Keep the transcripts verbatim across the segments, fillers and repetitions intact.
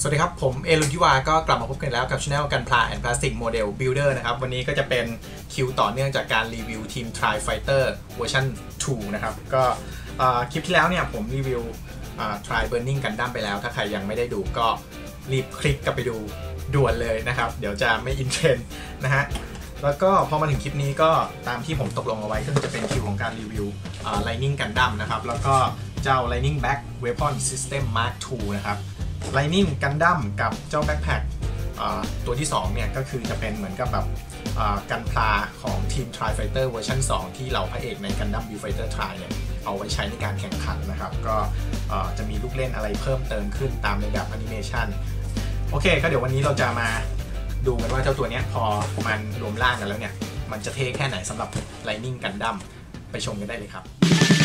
สวัสดีครับผมเอลุนทิวาก็กลับมาพบกันแล้วกับช่องกันพลาแอนด์พลาสติกโมเดลบิลเดอร์นะครับวันนี้ก็จะเป็นคิวต่อเนื่องจากการรีวิวทีม Tri Fighter เวอร์ชันสองนะครับก็คลิปที่แล้วเนี่ยผมรีวิว Tri Burning Gundam ไปแล้วถ้าใครยังไม่ได้ดูก็รีบคลิกกลับไปดูด่วนเลยนะครับเดี๋ยวจะไม่อินเทรนด์นะฮะแล้วก็พอมาถึงคลิปนี้ก็ตามที่ผมตกลงเอาไว้ก็จะเป็นคิวของการรีวิว Lightning Gundam นะครับแล้วก็เจ้า Lightning Back Weapon System Mark ทู นะครับLightning Gundam กับเจ้า Backpack ตัวที่สองเนี่ยก็คือจะเป็นเหมือนกับแบบกันพลาของทีม Tri Fighter เวอร์ชันสองที่เราพระเอกใน Gundam Build Fighter Tri เนี่ยเอาไว้ใช้ในการแข่งขันนะครับก็จะมีลูกเล่นอะไรเพิ่มเติมขึ้นตามในแบบแอนิเมชันโอเคก็เดี๋ยววันนี้เราจะมาดูกันว่าเจ้าตัวนี้พอมันรวมร่างกันแล้วเนี่ยมันจะเท่แค่ไหนสำหรับ Lightning Gundam ไปชมกันได้เลยครับ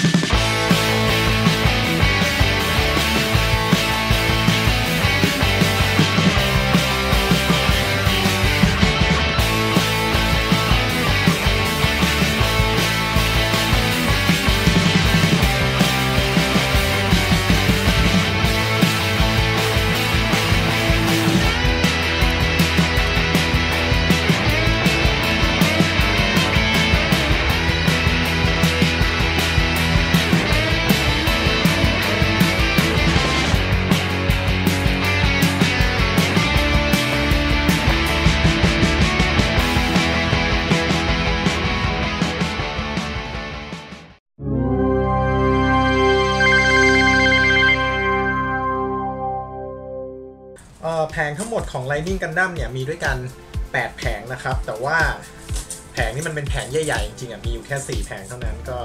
แผงทั้งหมดของ Lightning Gundam เนี่ยมีด้วยกันแปดแผงนะครับแต่ว่าแผงนี้มันเป็นแผงใหญ่ๆจริงๆอ่ะมีอยู่แค่สี่แผงเท่านั้นก็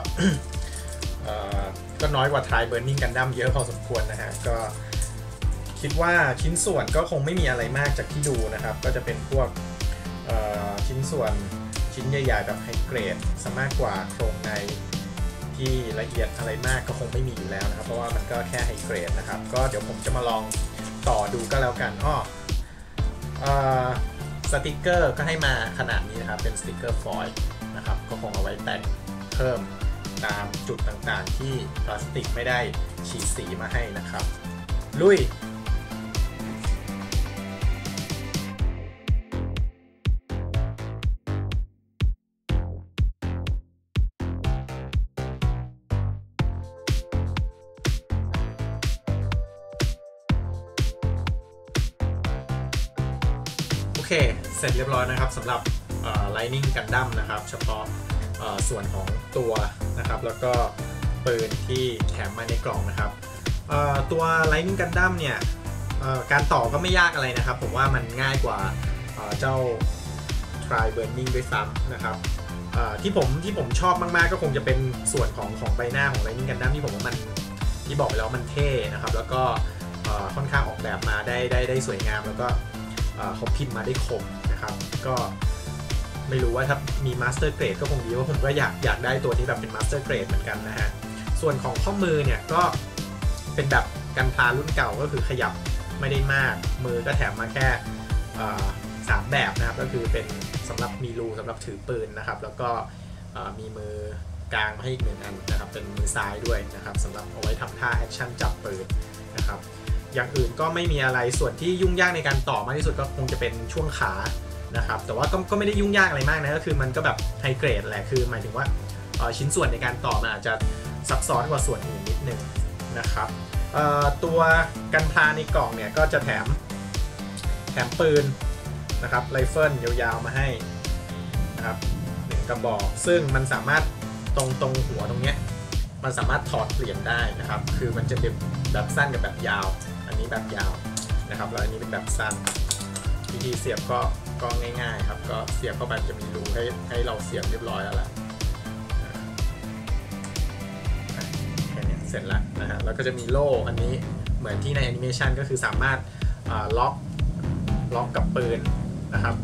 ก็น้อยกว่า Tri Burning Gundam เยอะพอสมควรนะฮะก็คิดว่าชิ้นส่วนก็คงไม่มีอะไรมากจากที่ดูนะครับก็จะเป็นพวกชิ้นส่วนชิ้นใหญ่ๆแบบไฮเกรดซะมากกว่าโครงในที่ละเอียดอะไรมากก็คงไม่มีอยู่แล้วนะครับเพราะว่ามันก็แค่ไฮเกรดนะครับก็เดี๋ยวผมจะมาลองต่อดูก็แล้วกันอ้อสติกเกอร์ก็ให้มาขนาดนี้นะครับเป็นสติกเกอร์ฟอยล์นะครับก็คงเอาไว้แต่งเพิ่มตามจุดต่างๆที่พลาสติกไม่ได้ฉีดสีมาให้นะครับลุยโอเคเสร็จเรียบร้อยนะครับสำหรับ Lightning Gundam นะครับเฉพาะส่วนของตัวนะครับแล้วก็ปืนที่แถมมาในกล่องนะครับตัว Lightning Gundam เนี่ยการต่อก็ไม่ยากอะไรนะครับผมว่ามันง่ายกว่าเจ้า Tri Burning ด้วยซ้ำนะครับที่ผมที่ผมชอบมากๆก็คงจะเป็นส่วนของของใบหน้าของ Lightning Gundam ที่ผมว่ามันที่บอกไปแล้วมันเท่นะครับแล้วก็ค่อนข้างออกแบบมาได้ได้ได้สวยงามแล้วก็เขาพิมพ์มาได้คมนะครับก็ไม่รู้ว่าถ้ามีมาสเตอร์เกรดก็คงดีว่าผมก็อยากอยากได้ตัวที่แบบเป็นมาสเตอร์เกรดเหมือนกันนะฮะส่วนของข้อมือเนี่ยก็เป็นแบบกันพลารุ่นเก่าก็คือขยับไม่ได้มากมือก็แถมมาแค่สามแบบนะครับก็คือเป็นสำหรับมีรูสำหรับถือปืนนะครับแล้วก็มีมือกลางให้อีกหนึ่งอันนะครับเป็นมือซ้ายด้วยนะครับสำหรับเอาไว้ทำท่าแอคชั่นจับปืนนะครับอย่างอื่นก็ไม่มีอะไรส่วนที่ยุ่งยากในการต่อมากที่สุดก็คงจะเป็นช่วงขานะครับแต่ว่าก็ก็ไม่ได้ยุ่งยากอะไรมากนะก็คือมันก็แบบไฮเกรดแหละคือหมายถึงว่าชิ้นส่วนในการต่อมันอาจจะซับซ้อนกว่าส่วนอื่นนิดนึงนะครับตัวกันพลาในกล่องเนี่ยก็จะแถมแถมปืนนะครับไรเฟิลยาวๆมาให้นะครับหนึ่งกระบอกซึ่งมันสามารถตรงตรงหัวตรงเนี้ยมันสามารถถอดเปลี่ยนได้นะครับคือมันจะเป็นแบบสั้นกับแบบยาวอันนี้แบบยาวนะครับแล้วอันนี้เป็นแบบสั้นวิธีเสียบก็ก็ง่ายๆครับก็เสียบเข้าไปจะมีรูให้ให้เราเสียบเรียบร้อยแล้วล่ะแค่นี้เสร็จแล้วนะฮะแล้วก็จะมีโล่อันนี้เหมือนที่ในแอนิเมชันก็คือสามารถล็อกล็อกกับปืนนะครับ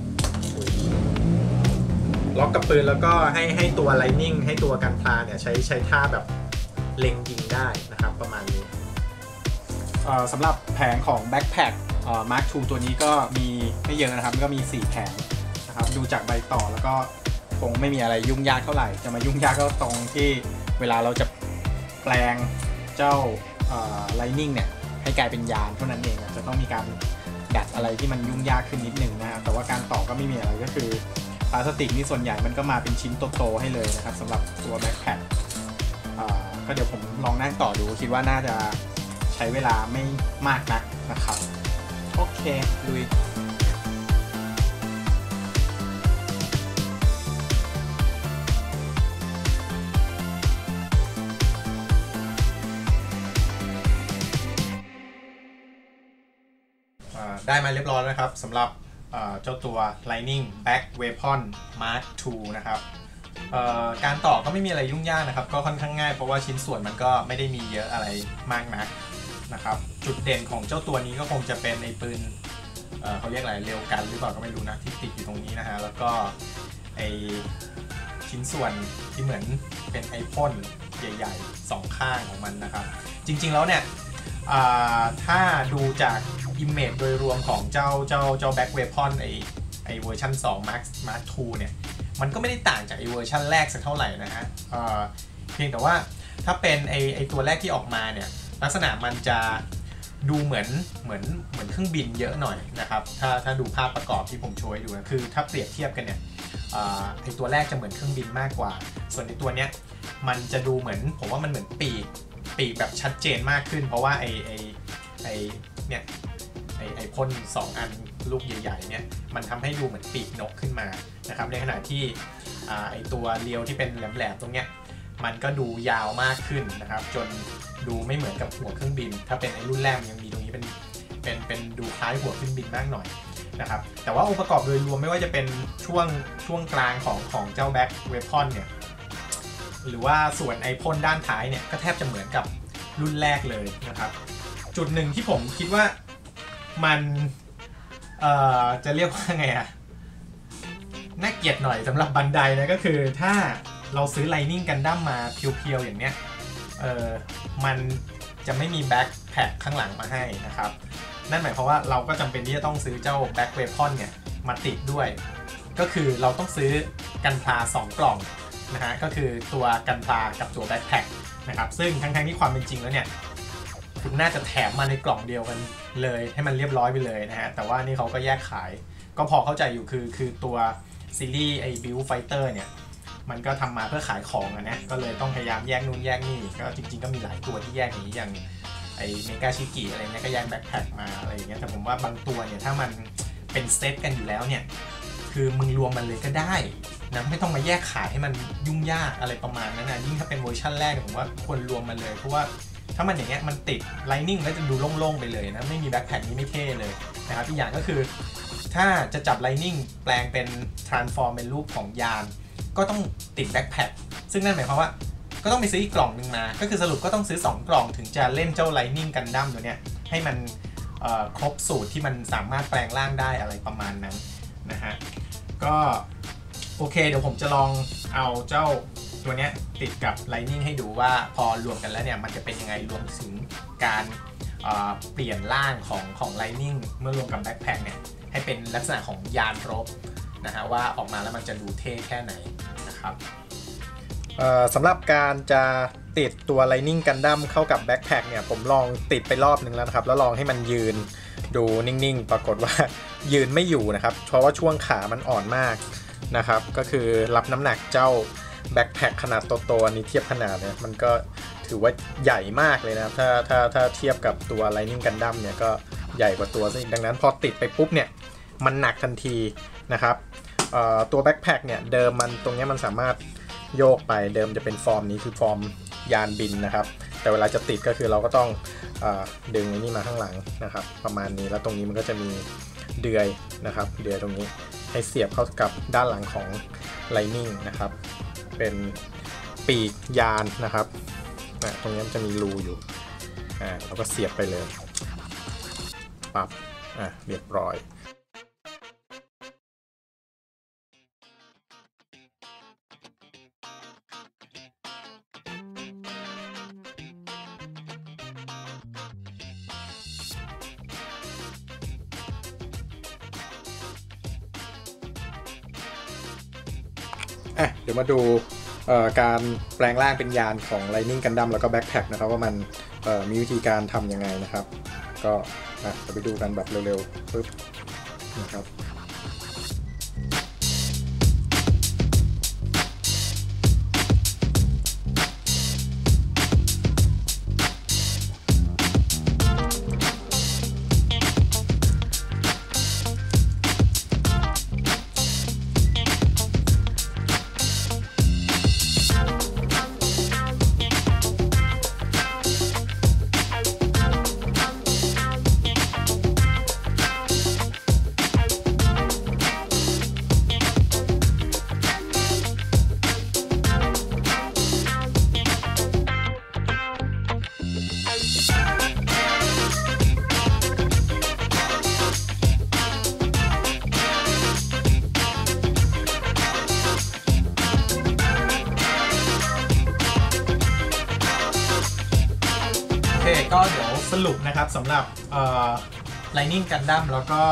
ล็อกกับปืนแล้วก็ให้ให้ตัว Lightning ให้ตัวกันพลาเนี่ยใช้ใช้ท่าแบบเล็งยิงได้นะครับประมาณนี้สำหรับแผงของ Backpack Mark ทู ตัวนี้ก็มีไม่เยอะนะครับก็มีสี่แผงนะครับดูจากใบต่อแล้วก็คงไม่มีอะไรยุ่งยากเท่าไหร่จะมายุ่งยากก็ตรงที่เวลาเราจะแปลงเจ้า Lightning เนี่ยให้กลายเป็นยานเท่านั้นเองจะต้องมีการดัดอะไรที่มันยุ่งยากขึ้นนิดนึงนะฮะแต่ว่าการต่อก็ไม่มีอะไรก็คือพลาสติกนี่ส่วนใหญ่มันก็มาเป็นชิ้นโตๆให้เลยนะครับสำหรับตัวแบ็คแพ็คก็เดี๋ยวผมลองนั่งต่อดูคิดว่าน่าจะใช้เวลาไม่มากนักนะครับโอเคลุยได้มาเรียบร้อยแล้วครับสำหรับเจ้าตัว Lightning Back Weapon Mark ทู นะครับการต่อก็ไม่มีอะไรยุ่งยากนะครับก็ค่อนข้างง่ายเพราะว่าชิ้นส่วนมันก็ไม่ได้มีเยอะอะไรมากนักนะครับจุดเด่นของเจ้าตัวนี้ก็คงจะเป็นไอ้ปืน เ, เขาเรียกอะไรเร็วกันหรือเปล่าก็ไม่รู้นะที่ติดอยู่ตรงนี้นะฮะแล้วก็ไอชิ้นส่วนที่เหมือนเป็นไอพ่นใหญ่ๆสองข้างของมันนะครับจริงๆแล้วเนี่ยถ้าดูจากอิมเมจโดยรวมของเจ้าเจ้าเจ้า Back Weapon ไอไอเวอร์ชันสอง Mark Mark ทูเนี่ยมันก็ไม่ได้ต่างจากไอเวอร์ชันแรกสักเท่าไหร่นะฮะ เ, เพียงแต่ว่าถ้าเป็นไอไอตัวแรกที่ออกมาเนี่ยลักษณะมันจะดูเหมือนเหมือนเหมือนเครื่องบินเยอะหน่อยนะครับถ้าถ้าดูภาพประกอบที่ผมโชว์ให้ดูนะคือถ้าเปรียบเทียบกันเนี่ยไอตัวแรกจะเหมือนเครื่องบินมากกว่าส่วนในตัวเนี้ยมันจะดูเหมือนผมว่ามันเหมือนปีกปีกแบบชัดเจนมากขึ้นเพราะว่าไอไอไอเนี่ยไอไอพ่นสองอันลูกใหญ่ๆเนี่ยมันทำให้ดูเหมือนปีกนกขึ้นมานะครับในขณะที่ไอตัวเรียวที่เป็นแหลมๆตรงเนี้ยมันก็ดูยาวมากขึ้นนะครับจนดูไม่เหมือนกับหัวเครื่องบินถ้าเป็นไอรุ่นแรกยังมีตรงนี้เป็นเป็นเป็นดูคล้ายหัวเครื่องบินมากหน่อยนะครับแต่ว่าองค์ประกอบโดยรวมไม่ว่าจะเป็นช่วงช่วงกลางของของเจ้า Back Weapon เนี่ยหรือว่าส่วนไอพ่นด้านท้ายเนี่ยก็แทบจะเหมือนกับรุ่นแรกเลยนะครับจุดหนึ่งที่ผมคิดว่ามันเอ่อจะเรียกว่าไงอะน่าเกลียดหน่อยสำหรับบันไดนะก็คือถ้าเราซื้อ Lightning Gundam มาเพียวๆอย่างเนี้ยเออมันจะไม่มีแบ็คแพ็คข้างหลังมาให้นะครับนั่นหมายความว่าเราก็จำเป็นที่จะต้องซื้อเจ้า Back Weapon เนี่ยมาติดด้วยก็คือเราต้องซื้อกันพลาสองกล่องนะฮะก็คือตัวกันพลากับตัวแบ็คแพ็คนะครับซึ่งทั้งๆที่ความเป็นจริงแล้วเนี่ยคุณน่าจะแถมมาในกล่องเดียวกันเลยให้มันเรียบร้อยไปเลยนะฮะแต่ว่านี่เขาก็แยกขายก็พอเข้าใจอยู่คือคือตัวซีรีส์ไอ้ Build Fighter เนี่ยมันก็ทำมาเพื่อขายของนะก็เลยต้องพยายามแยกนู่นแยกนี่ก็จริงๆก็มีหลายตัวที่แยกอย่างนี้อย่างไอ้เมกาชิกิอะไรเงี้ยก็แยกแบ็คแพ็คมาอะไรอย่างเงี้ยแต่ผมว่าบางตัวเนี่ยถ้ามันเป็นเซตกันอยู่แล้วเนี่ยคือมึงรวมมันเลยก็ได้นะไม่ต้องมาแยกขายให้มันยุ่งยากอะไรประมาณนั้นนะยิ่งถ้าเป็นเวอร์ชันแรกผมว่าควรรวมมันเลยเพราะว่าถ้ามันอย่างเงี้ยมันติด Lightning แล้วจะดูโล่งๆไปเลยนะไม่มีแบ็คแพ็คนี้ไม่เท่เลยนะครับอีกอย่างก็คือถ้าจะจับ Lightning แปลงเป็น transform เป็นรูปของยานก็ต้องติดแบ็คแพ็คซึ่งนั่นหมายความว่าก็ต้องไปซื้ออีกกล่องหนึ่งมาก็คือสรุปก็ต้องซื้อสองกล่องถึงจะเล่นเจ้า Lightning Gundam ตัวเนี้ยให้มันครบสูตรที่มันสามารถแปลงร่างได้อะไรประมาณนั้นนะฮะก็โอเคเดี๋ยวผมจะลองเอาเจ้าตัวเนี้ยติดกับ Lightning ให้ดูว่าพอรวมกันแล้วเนี่ยมันจะเป็นยังไงรวมถึงการเปลี่ยนร่างของของ Lightning เมื่อรวมกับแบ็คแพ็คเนี่ยให้เป็นลักษณะของยานรบนะฮะว่าออกมาแล้วมันจะดูเท่แค่ไหนนะครับสำหรับการจะติดตัว Lightning Gundam เข้ากับแบ็คแพ็คเนี่ยผมลองติดไปรอบนึงแล้วนะครับแล้วลองให้มันยืนดูนิ่งๆปรากฏว่ายืนไม่อยู่นะครับเพราะว่าช่วงขามันอ่อนมากนะครับก็คือรับน้ำหนักเจ้าแบ็คแพ็คขนาดโตๆอันนี้เทียบขนาดเนี่ยมันก็ถือว่าใหญ่มากเลยนะครับถ้าถ้าถ้าเทียบกับตัว Lightning Gundam เนี่ยก็ใหญ่กว่าตัวซะอีกดังนั้นพอติดไปปุ๊บเนี่ยมันหนักทันทีนะครับตัวแบ็คแพ็คเนี่ยเดิมมันตรงนี้มันสามารถโยกไปเดิมจะเป็นฟอร์มนี้คือฟอร์มยานบินนะครับแต่เวลาจะติดก็คือเราก็ต้องดึงไอ้นี่มาข้างหลังนะครับประมาณนี้แล้วตรงนี้มันก็จะมีเดือยนะครับเดือยตรงนี้ให้เสียบเข้ากับด้านหลังของ Lightning นะครับเป็นปีกยานนะครับตรงนี้มันจะมีรูอยู่อ่าเราก็เสียบไปเลยปั๊บอ่ะเรียบร้อยเดี๋ยวมาดูการแปลงร่างเป็นยานของ Lightning Gundam แล้วก็ Backpack นะครับว่ามันมีวิธีการทำยังไงนะครับก็อ่ะจะไปดูกันแบบเร็วๆปึ๊บนะครับโอเคก็เดี๋ยวสรุปนะครับสำหรับ Lightning Gundam แล้วก็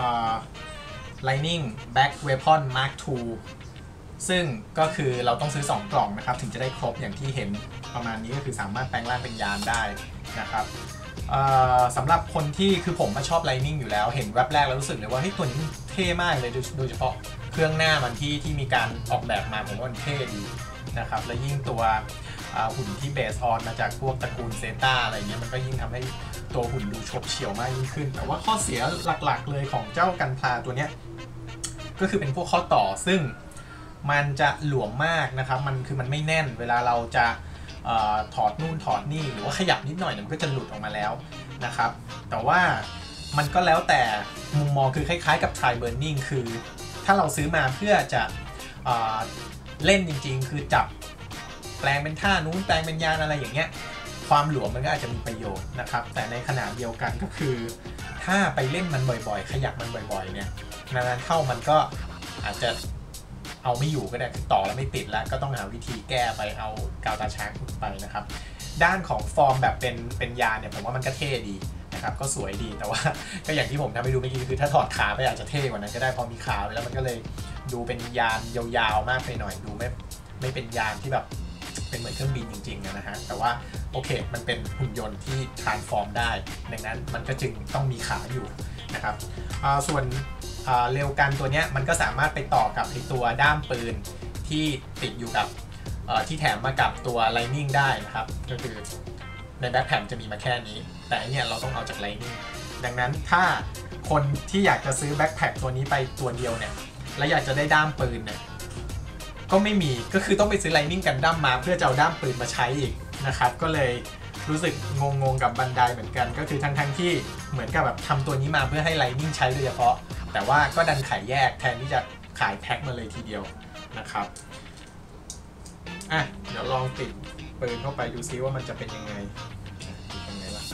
Lightning Back Weapon Mark ทู ซึ่งก็คือเราต้องซื้อสองกล่องนะครับถึงจะได้ครบอย่างที่เห็นประมาณนี้ก็คือสามารถแปลงร่างเป็นยานได้นะครับสำหรับคนที่คือผมมาชอบ Lightning อยู่แล้วเห็นแวบแรกแล้วรู้สึกเลยว่าเฮ้ยตัวนี้เท่มากเลยโดยเฉพาะเครื่องหน้ามันที่ที่มีการออกแบบมาผมว่ามันเท่ดีนะครับและยิ่งตัวหุ่นที่เบสออนมาจากพวกตระกูลเซต้าอะไรเงี้ยมันก็ยิ่งทำให้ตัวหุ่นดูฉบเฉี่ยวมากยิ่งขึ้นแต่ว่าข้อเสียหลักๆเลยของเจ้ากันพลาตัวเนี้ยก็คือเป็นพวกข้อต่อซึ่งมันจะหลวมมากนะครับมันคือมันไม่แน่นเวลาเราจะออถอดนู่นถอดนี่หรือว่าขยับนิดหน่อยมันก็จะหลุดออกมาแล้วนะครับแต่ว่ามันก็แล้วแต่มุมมองคือคล้ายๆกับ Try Burning คือถ้าเราซื้อมาเพื่อจะเอ่อเล่นจริงๆคือจับแปลงเป็นท่านู้นแปลงเป็นยานอะไรอย่างเงี้ยความหลวมมันก็อาจจะมีประโยชน์นะครับแต่ในขณะเดียวกันก็คือถ้าไปเล่นมันบ่อยๆขยับมันบ่อยๆเนี่ยนานๆเข้ามันก็อาจจะเอาไม่อยู่ก็ได้คือต่อแล้วไม่ติดแล้วก็ต้องหาวิธีแก้ไปเอากาวตาช้างไปนะครับด้านของฟอร์มแบบเป็นเป็นยานเนี่ยผมว่ามันก็เท่ดีนะครับก็สวยดีแต่ว่าก็อย่างที่ผมทำให้ดูเมื่อกี้คือถ้าถอดขาไปอาจจะเท่กว่านั้นก็ได้พอมีขาไปแล้วมันก็เลยดูเป็นยานยาวๆมากไปหน่อยดูไม่ไม่เป็นยานที่แบบเป็นเหมือนเครื่องบินจริงๆนะฮะแต่ว่าโอเคมันเป็นหุ่นยนต์ที่ transform ได้ดังนั้นมันก็จึงต้องมีขาอยู่นะครับส่วนเร็วกันตัวนี้มันก็สามารถไปต่อกับไอตัวด้ามปืนที่ติดอยู่กับที่แถมมากับตัว Lightning ได้นะครับก็คือในแบ็คแพคจะมีมาแค่นี้แต่อันนี้เราต้องเอาจาก Lightning ดังนั้นถ้าคนที่อยากจะซื้อแบ็คแพคตัวนี้ไปตัวเดียวเนี่ยและอยากจะได้ด้ามปืนเนี่ยก็ไม่มีก็คือต้องไปซื้อ Lightning Gundam มาเพื่อจะเอาด้ามปืนมาใช้อีกนะครับก็เลยรู้สึกงงๆกับบันไดเหมือนกันก็คือทั้งๆที่เหมือนกับแบบทำตัวนี้มาเพื่อให้ Lightning ใช้โดยเฉพาะแต่ว่าก็ดันขายแยกแทนที่จะขายแพ็คมาเลยทีเดียวนะครับอ่ะเดี๋ยวลองติดปืนเข้าไปดูซิว่ามันจะเป็นยังไงติดยังไงล่ะ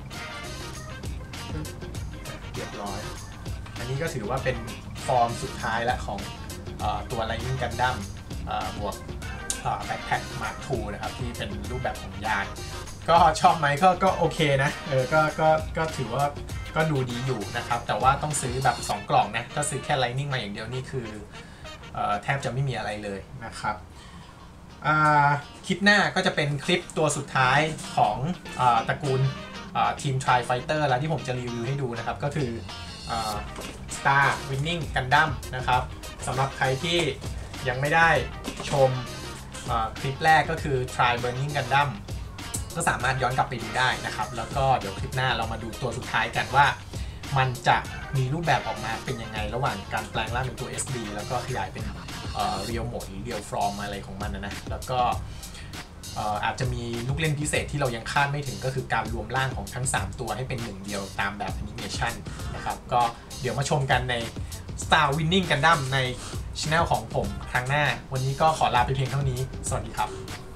เรียบร้อยอันนี้ก็ถือว่าเป็นฟอร์มสุดท้ายและของเอ่อตัว Lightning Gundam บวกแบ็คแพ็ค มาร์ค ทู นะครับที่เป็นรูปแบบของยานก็ชอบไหมก็ก็โอเคนะเออก็ก็ก็ถือว่าก็ดูดีอยู่นะครับแต่ว่าต้องซื้อแบบสองกล่องนะถ้าซื้อแค่ Lightning มาอย่างเดียวนี่คือเอ่อแทบจะไม่มีอะไรเลยนะครับคลิปหน้าก็จะเป็นคลิปตัวสุดท้ายของตระกูลทีม Tri Fighter แล้วที่ผมจะรีวิวให้ดูนะครับก็คือ Star Winning Gundam นะครับสำหรับใครที่ยังไม่ได้ชมคลิปแรกก็คือ Try Burning Gundam ก็สามารถย้อนกลับไปดูได้นะครับแล้วก็เดี๋ยวคลิปหน้าเรามาดูตัวสุดท้ายกันว่ามันจะมีรูปแบบออกมาเป็นยังไงระหว่างการแปลงร่างเป็นตัว เอส ดี แล้วก็ขยายเป็นเรียลโหมดหรือเรียลฟอร์มอะไรของมันนะนะแล้วก็อาจจะมีลูกเล่นพิเศษที่เรายังคาดไม่ถึงก็คือการรวมร่างของทั้งสามตัวให้เป็นหนึ่งเดียวตามแบบแอนิเมชันนะครับก็เดี๋ยวมาชมกันใน Star Winning Gundam ในช่องของผมครั้งหน้าวันนี้ก็ขอลาไปเพียงเท่านี้สวัสดีครับ